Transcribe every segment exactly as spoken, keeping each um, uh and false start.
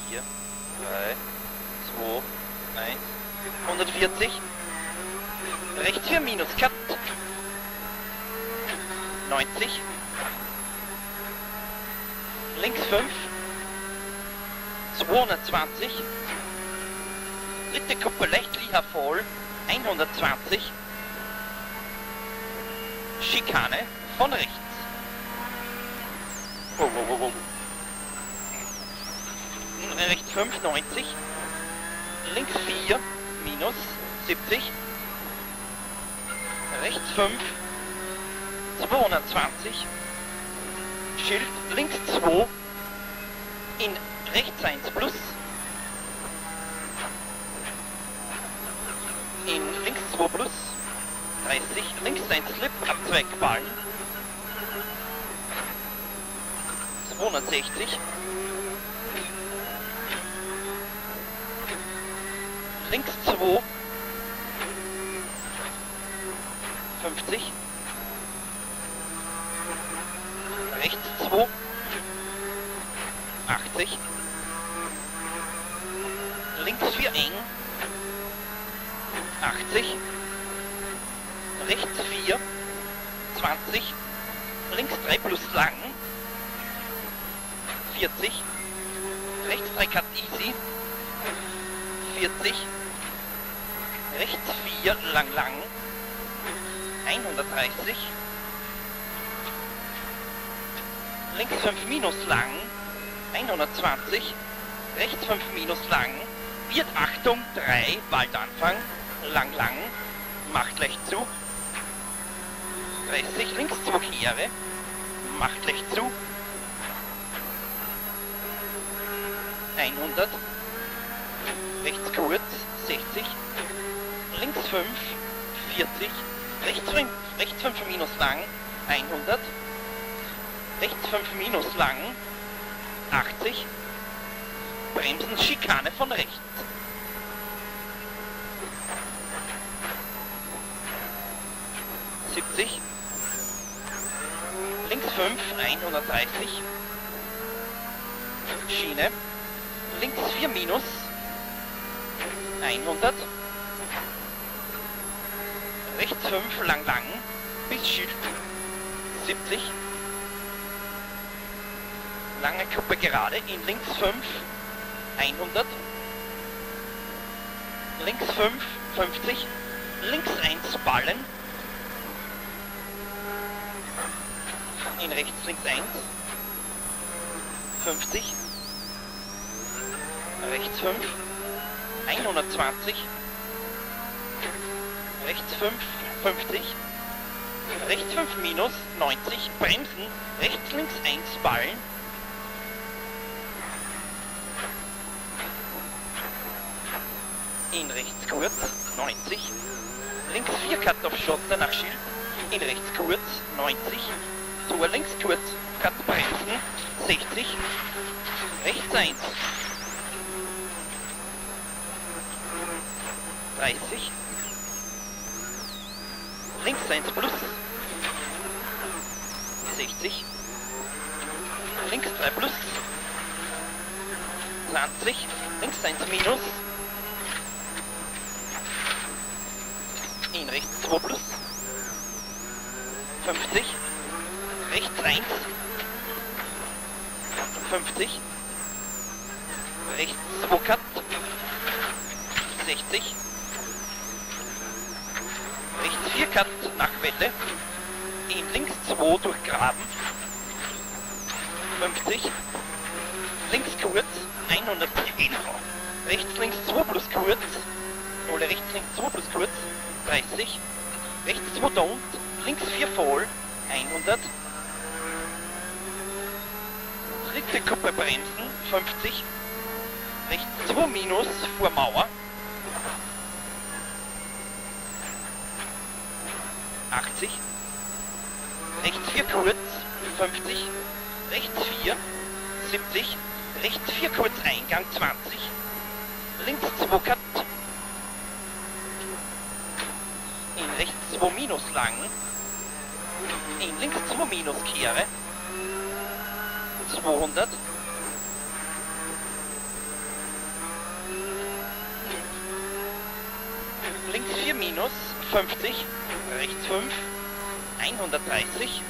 vier, drei, zwei, eins, hundertvierzig. Rechts vier minus, Cut. neunzig. Links fünf. zweihundertzwanzig. Dritte Kuppe leicht Liha voll. hundertzwanzig. Schikane von rechts. Oh, oh, oh, oh. Rechts fünf, neunzig. Links vier, minus, siebzig. Rechts fünf, zweihundertzwanzig. Schild, links zwei. In rechts eins plus. In links zwei plus. dreißig. Links eins Slip, Abzweigballen. zweihundertsechzig. Links zwei. fünfzig. Rechts zwei. achtzig. Links vier eng. achtzig. Rechts vier. zwanzig. Links drei plus lang. vierzig. Rechts drei Cut easy. vierzig. Rechts vier lang lang. hundertdreißig. Links fünf minus lang. hundertzwanzig. Rechts fünf minus lang. Wird Achtung, drei, bald Anfang. Lang lang. Macht leicht zu. dreißig. Links zwei Kehre. Macht leicht zu. hundert. Rechts kurz. sechzig. Links fünf. vierzig. Rechts fünf, rechts fünf minus lang. hundert. Rechts fünf minus lang. achtzig. Bremsen, Schikane von rechts. siebzig. Links fünf, hundertdreißig. Schiene. Links vier minus. hundert. Rechts fünf, lang lang. Bis Schild. siebzig. Lange Kuppe gerade. In links fünf. hundert. Links fünf. fünfzig. Links eins Ballen. In rechts links eins. fünfzig. Rechts fünf. hundertzwanzig. Rechts fünf. fünfzig. Rechts fünf minus. neunzig. Bremsen. Rechts links eins Ballen. In rechts kurz. neunzig. Links vier Cut auf Schotter nach Schild. In rechts kurz. neunzig. Tor links kurz. Cut bremsen. sechzig. Rechts eins. dreißig. Links eins plus. sechzig. Links drei plus. zwanzig. Links eins minus. In rechts zwei plus. fünfzig. Rechts eins. fünfzig. Rechts zwei Cut. sechzig. Rechts vier Cut nach Welle. In links zwei durchgraben. fünfzig. Links kurz. hundertzehn. Rechts links zwei plus kurz. Oder rechts links zwei plus kurz. dreißig. Rechts zwei don't. Links vier voll. hundert. Dritte Kuppe bremsen. fünfzig. Rechts zwei minus vor Mauer. achtzig. Rechts vier kurz. fünfzig. Rechts vier. siebzig. Rechts vier kurz Eingang. zwanzig. Links zwei Cut. In rechts zwei minus lang. In links zwei minus Kehre. zweihundert. minus fünfzig, rechts fünf, hundertdreißig,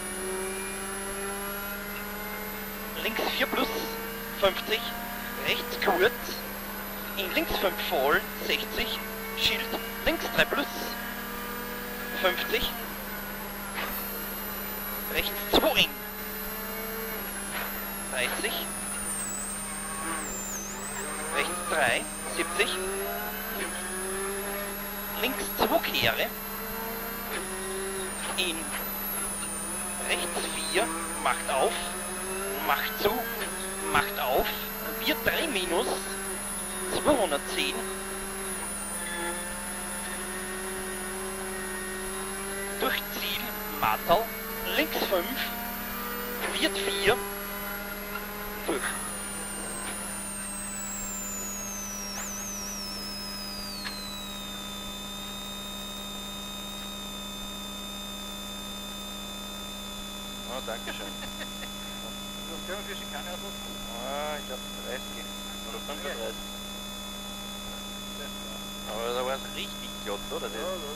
links vier plus fünfzig, rechts kurz, in links fünf voll sechzig, Schild, links drei plus fünfzig, rechts zwei eng dreißig, rechts drei siebzig, links zwei Kehre, in rechts vier, macht auf, macht zu, macht auf, wir drei minus zweihundertzehn, durch Ziel, Martal, links fünf, wird vier, durch. Oh, danke schön. Du hast für Schikane aus Osten. Ah, ich glaube dreißig oder fünfunddreißig. Aber da war es richtig glatt, oder? Das Ja, ja.